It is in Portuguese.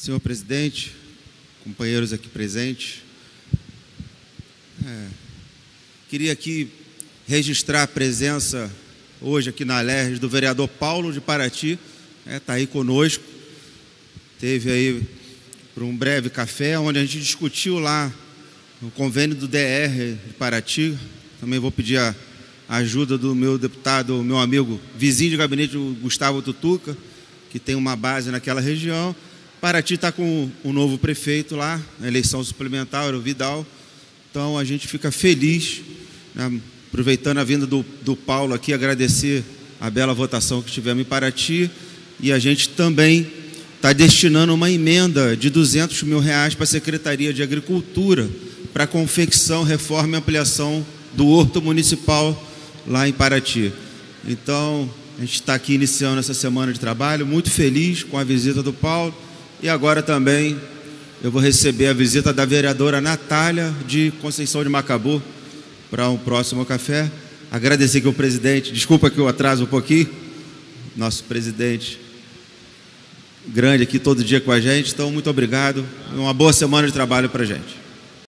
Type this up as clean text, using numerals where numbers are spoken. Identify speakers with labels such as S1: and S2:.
S1: Senhor presidente, companheiros aqui presentes, queria aqui registrar a presença hoje aqui na Alerj do vereador Paulo de Paraty, está aí conosco, teve aí por um breve café, onde a gente discutiu lá o convênio do DR de Paraty. Também vou pedir a ajuda do meu deputado, meu amigo, vizinho de gabinete, o Gustavo Tutuca, que tem uma base naquela região. Paraty está com um novo prefeito lá, na eleição suplementar, o Vidal. Então a gente fica feliz, né, aproveitando a vinda do Paulo aqui, agradecer a bela votação que tivemos em Paraty. E a gente também está destinando uma emenda de R$200 mil para a Secretaria de Agricultura, para confecção, reforma e ampliação do horto municipal lá em Paraty. Então, a gente está aqui iniciando essa semana de trabalho, muito feliz com a visita do Paulo. E agora também eu vou receber a visita da vereadora Natália de Conceição de Macabu para um próximo café. Agradecer aqui ao presidente, desculpa que eu atraso um pouquinho, nosso presidente grande aqui todo dia com a gente. Então, muito obrigado. Uma boa semana de trabalho para a gente.